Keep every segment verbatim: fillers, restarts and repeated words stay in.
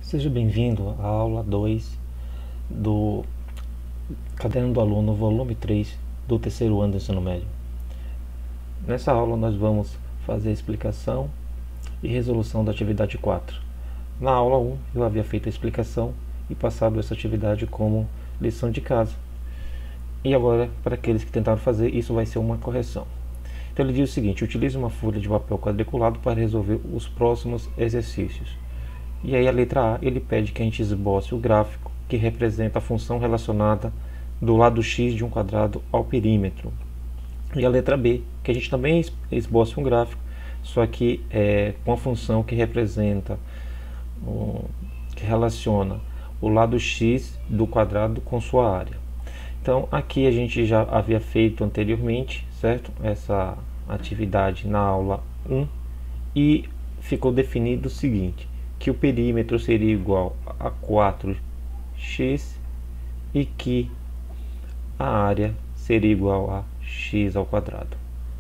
Seja bem-vindo à aula dois do Caderno do Aluno, volume três do terceiro ano do ensino médio. Nessa aula nós vamos fazer a explicação e resolução da atividade quatro. Na aula um eu havia feito a explicação e passado essa atividade como lição de casa. E agora, para aqueles que tentaram fazer, isso vai ser uma correção. Então ele diz o seguinte: utilize uma folha de papel quadriculado para resolver os próximos exercícios. E aí a letra A, ele pede que a gente esboce o gráfico que representa a função relacionada do lado x de um quadrado ao perímetro. E a letra B, que a gente também esboce um gráfico, só que é, com a função que representa, um, que relaciona o lado x do quadrado com sua área. Então aqui a gente já havia feito anteriormente, certo? Essa atividade na aula um, e ficou definido o seguinte: que o perímetro seria igual a quatro x e que a área seria igual a x ao quadrado.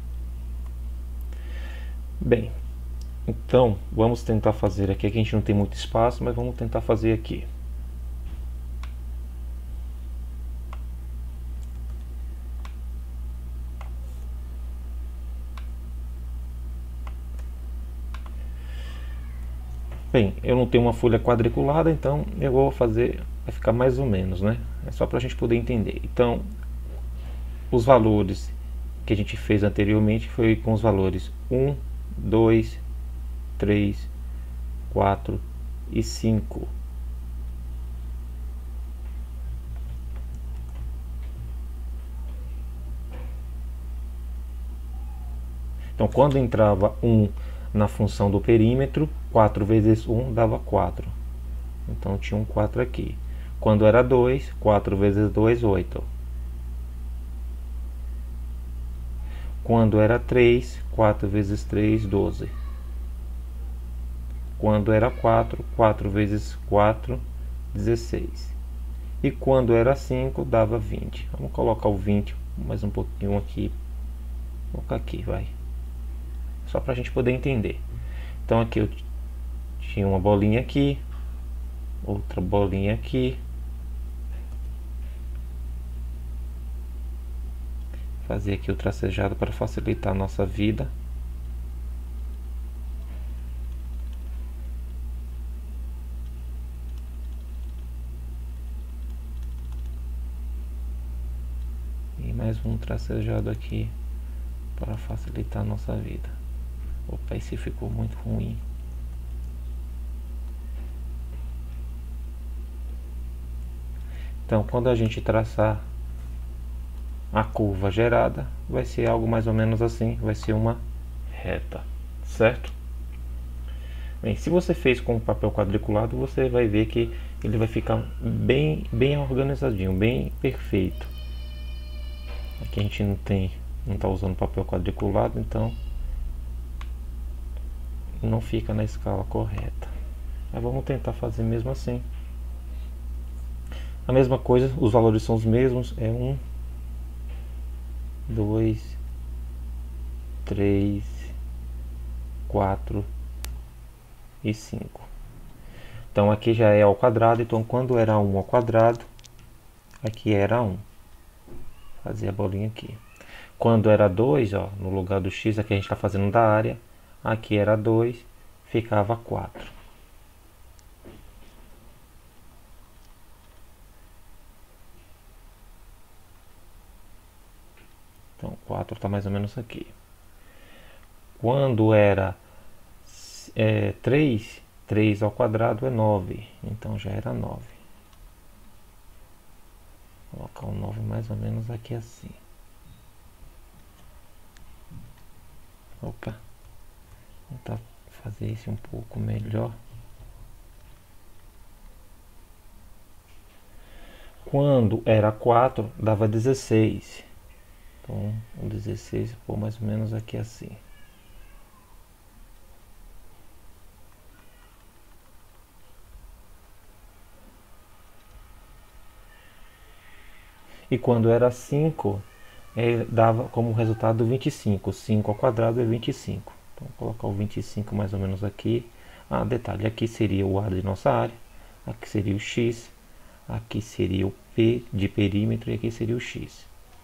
Bem, então vamos tentar fazer aqui. Aqui a gente não tem muito espaço, mas vamos tentar fazer aqui. Bem, eu não tenho uma folha quadriculada, então eu vou fazer, vai ficar mais ou menos, né? É só para a gente poder entender. Então, os valores que a gente fez anteriormente foi com os valores um, dois, três, quatro e cinco. Então, quando entrava um na função do perímetro, quatro vezes um dava quatro. Então tinha um quatro aqui. Quando era dois, quatro vezes dois, oito. Quando era três, quatro vezes três, doze. Quando era quatro, quatro vezes quatro, dezesseis. E quando era cinco, dava vinte. Vamos colocar o vinte mais um pouquinho aqui. Vou colocar aqui, vai. Só para a gente poder entender. Então aqui eu tinha uma bolinha aqui, outra bolinha aqui. Fazer aqui o tracejado para facilitar a nossa vida. E mais um tracejado aqui para facilitar a nossa vida. Opa, esse ficou muito ruim. Então, quando a gente traçar a curva gerada, vai ser algo mais ou menos assim, vai ser uma reta, certo? Bem, se você fez com papel quadriculado, você vai ver que ele vai ficar bem, bem organizadinho, bem perfeito. Aqui a gente não tem, não está usando papel quadriculado, então não fica na escala correta. Mas vamos tentar fazer mesmo assim. A mesma coisa, os valores são os mesmos, é um, dois, três, quatro e cinco. Então aqui já é ao quadrado, então quando era um ao quadrado, aqui era um. Fazer a bolinha aqui. Quando era dois, ó, no lugar do x, aqui a gente está fazendo da área, aqui era dois, ficava quatro. Então quatro está mais ou menos aqui. Quando era é, três, três ao quadrado é nove, então já era nove. Vou colocar o nove mais ou menos aqui assim. Opa, vou tentar fazer isso um pouco melhor. Quando era quatro, dava dezesseis. Então, o dezesseis ficou mais ou menos aqui assim. E quando era cinco, é, dava como resultado vinte e cinco. cinco ao quadrado é vinte e cinco. Então, vou colocar o vinte e cinco mais ou menos aqui. Ah, detalhe, aqui seria o ar de nossa área. aqui seria o x, aqui seria o P de perímetro e aqui seria o x.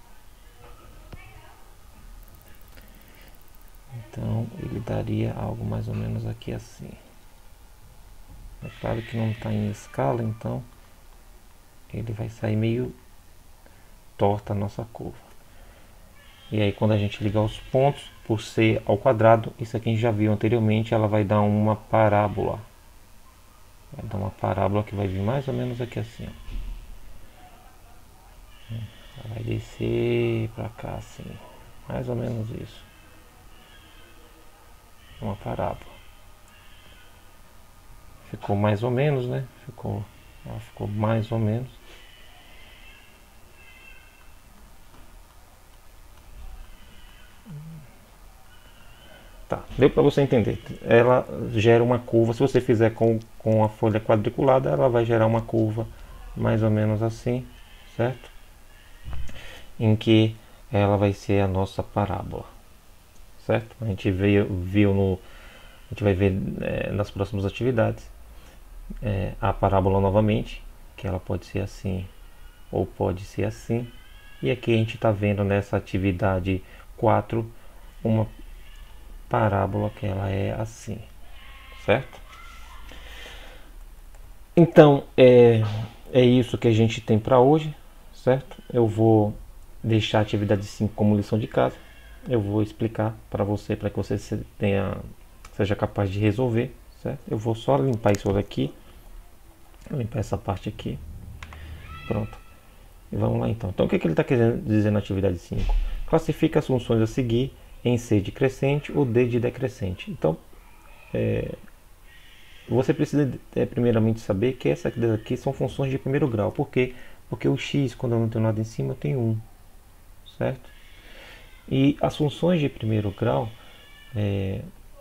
Então ele daria algo mais ou menos aqui assim. É claro que não está em escala, então ele vai sair meio torta a nossa curva. E aí quando a gente ligar os pontos, por ser ao quadrado, isso aqui a gente já viu anteriormente, ela vai dar uma parábola. Vai dar uma parábola que vai vir mais ou menos aqui assim, ó. Ela vai descer pra cá assim, mais ou menos isso. Uma parábola. Ficou mais ou menos, né? Ficou, ela ficou mais ou menos. Tá, deu para você entender. Ela gera uma curva, se você fizer com, com a folha quadriculada, ela vai gerar uma curva mais ou menos assim, certo? Em que ela vai ser a nossa parábola, certo? A gente veio, viu no... A gente vai ver é, nas próximas atividades é, a parábola novamente, que ela pode ser assim ou pode ser assim. E aqui a gente está vendo nessa atividade quatro uma parábola que ela é assim, certo? Então é, é isso que a gente tem para hoje, certo? Eu vou deixar a atividade cinco como lição de casa. Eu vou explicar para você, para que você tenha, seja capaz de resolver, certo? Eu vou só limpar isso daqui, limpar essa parte aqui, pronto. E vamos lá então. Então o que, que ele está querendo dizer na atividade cinco? Classifica as funções a seguir em C de crescente ou D de decrescente. Então, é, você precisa é, primeiramente saber que essas aqui são funções de primeiro grau. Por quê? Porque o x, quando eu não tenho nada em cima, eu tenho um, certo? E as funções de primeiro grau, é,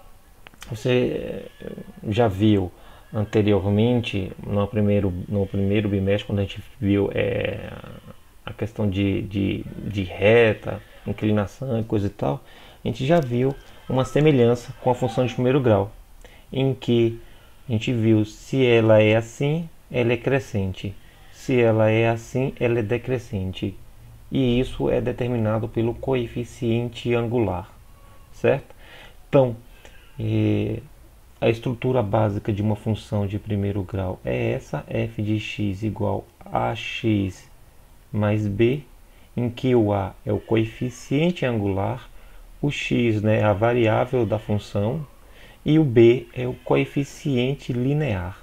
você já viu anteriormente, no primeiro, no primeiro bimestre, quando a gente viu é, a questão de, de, de reta, inclinação e coisa e tal, a gente já viu uma semelhança com a função de primeiro grau, em que a gente viu se ela é assim, ela é crescente, se ela é assim, ela é decrescente, e isso é determinado pelo coeficiente angular, certo? Então, eh, a estrutura básica de uma função de primeiro grau é essa, f de x igual a ax mais b, em que o a é o coeficiente angular, o x, né, é a variável da função, e o b é o coeficiente linear.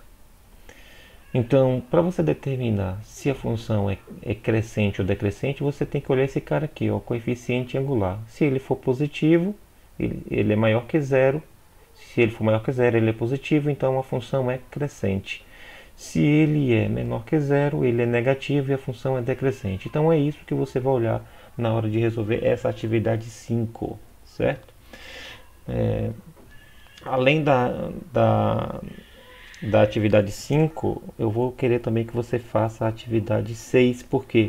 Então, para você determinar se a função é, é crescente ou decrescente, você tem que olhar esse cara aqui, o coeficiente angular. Se ele for positivo, ele, ele é maior que zero. Se ele for maior que zero, ele é positivo, então a função é crescente. Se ele é menor que zero, ele é negativo e a função é decrescente. Então é isso que você vai olhar na hora de resolver essa atividade cinco, certo? É, além da, da, da atividade cinco, eu vou querer também que você faça a atividade seis. Por quê?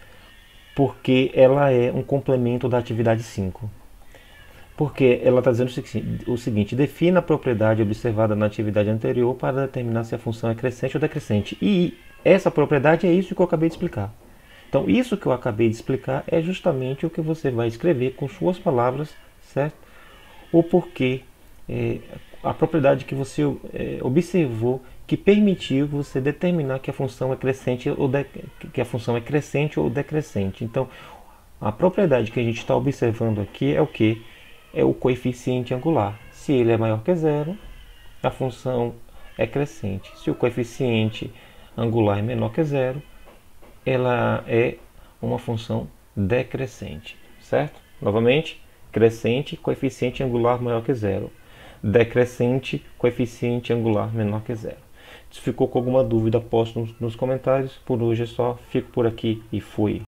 Porque ela é um complemento da atividade cinco. Porque ela está dizendo o seguinte: defina a propriedade observada na atividade anterior para determinar se a função é crescente ou decrescente. E essa propriedade é isso que eu acabei de explicar. Então, isso que eu acabei de explicar é justamente o que você vai escrever com suas palavras, certo? O porquê, é, a propriedade que você é, observou que permitiu você determinar que a função é crescente ou de, que a função é crescente ou decrescente. Então, a propriedade que a gente está observando aqui é o que? É o coeficiente angular. Se ele é maior que zero, a função é crescente. Se o coeficiente angular é menor que zero, ela é uma função decrescente, certo? Novamente, crescente, coeficiente angular maior que zero. Decrescente, coeficiente angular menor que zero. Se ficou com alguma dúvida, poste nos comentários. Por hoje é só. Fico por aqui e fui.